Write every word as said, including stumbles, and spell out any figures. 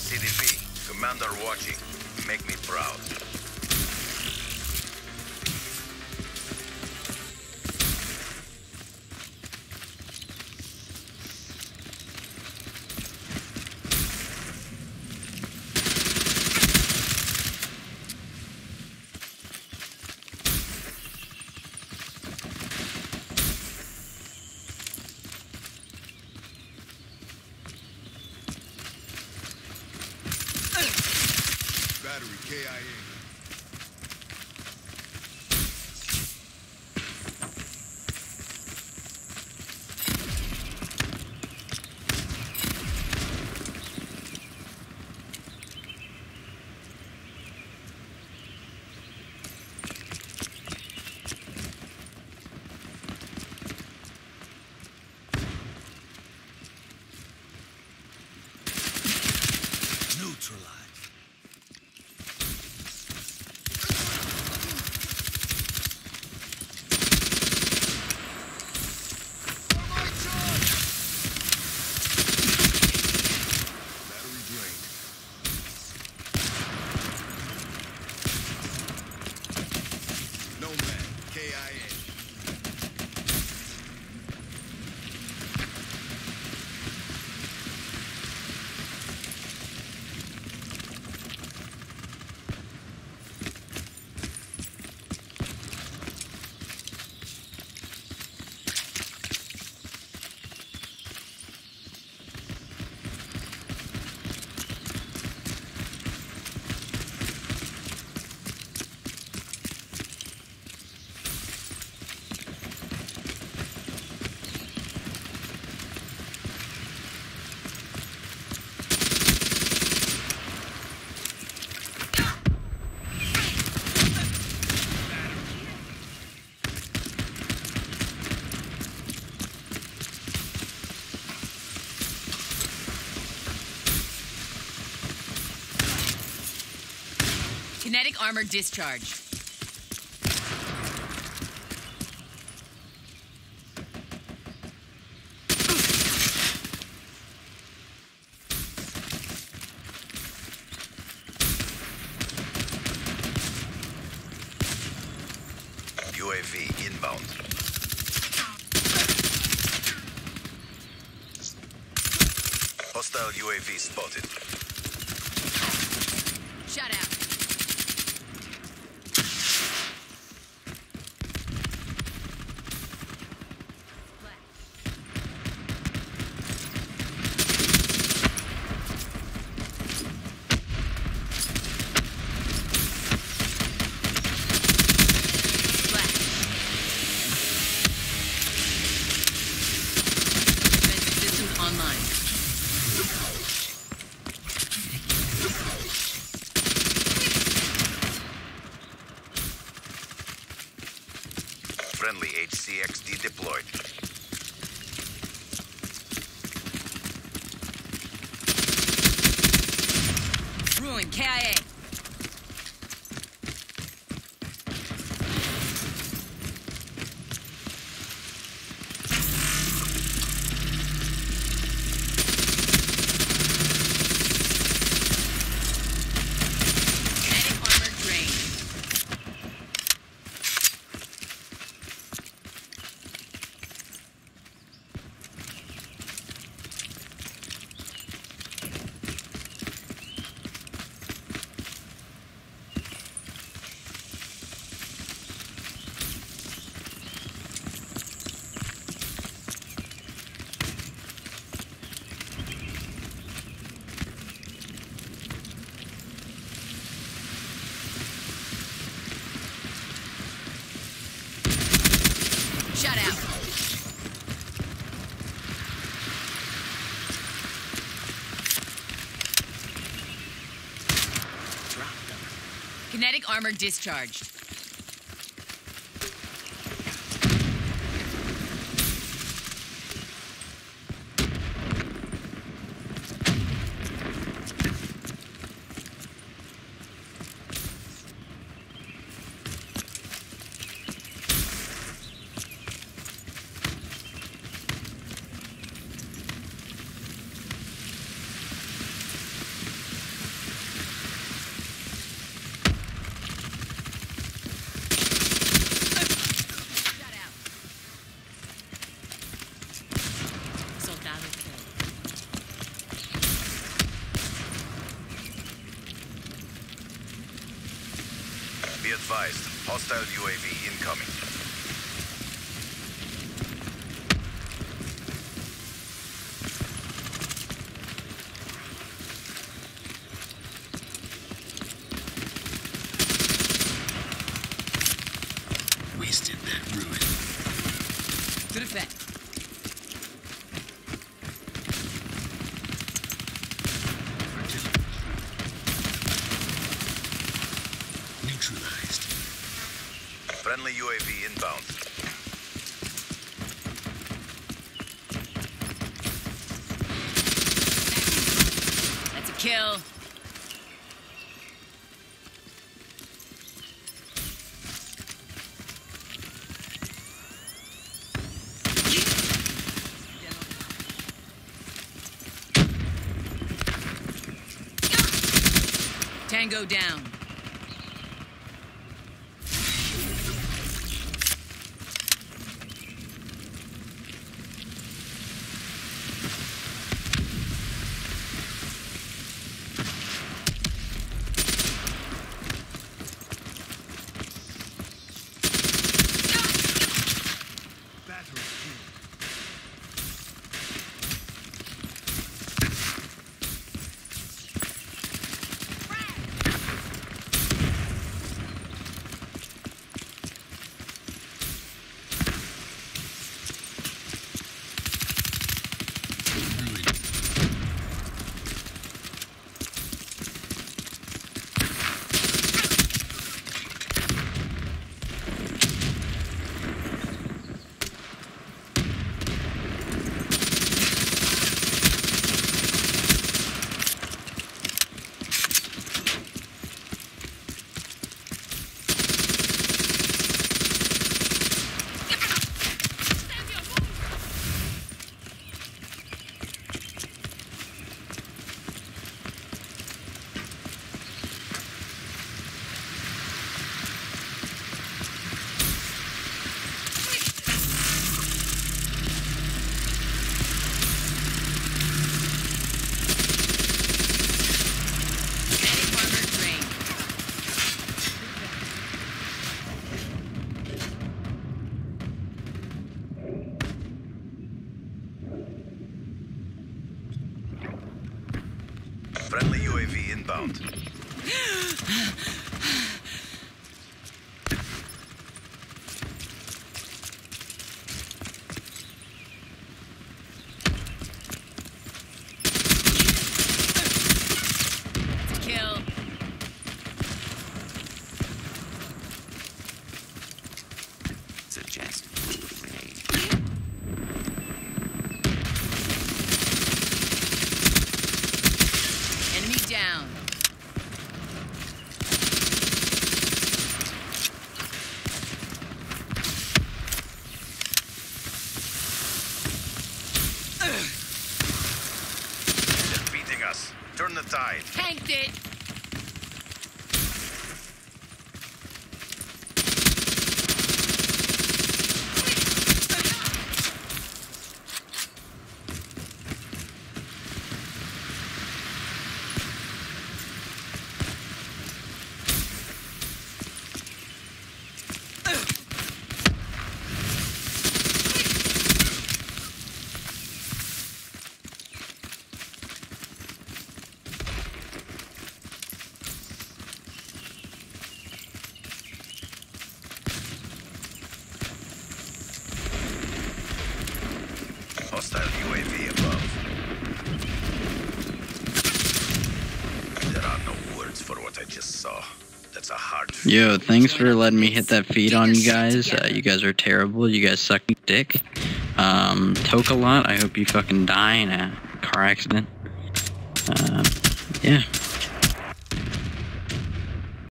C D P, Commander watching. Make me proud. Battery K I A. Neutralized. K I A. Kinetic armor discharge. U A V inbound. Hostile U A V spotted. Shut out. Friendly H C X D deployed. Ruin K I A. Shut out. Kinetic armor discharged. Be advised, hostile U A V incoming. Wasted that ruin. Good effect. Neutralized. Friendly U A V inbound. That's a kill. Tango down. Battery killed. Ruin. Anti-armor train. Friendly U A V inbound. Kill. Suggest raid. Enemy down. They're beating us. Turn the tide. Tanked it. Hostile U A V above. There are no words for what I just saw. That's a hard feat. Yo, thanks for letting me hit that feed on you guys. Uh, you guys are terrible. You guys suck dick. Um, Toke a lot. I hope you fucking die in a car accident. Uh, yeah.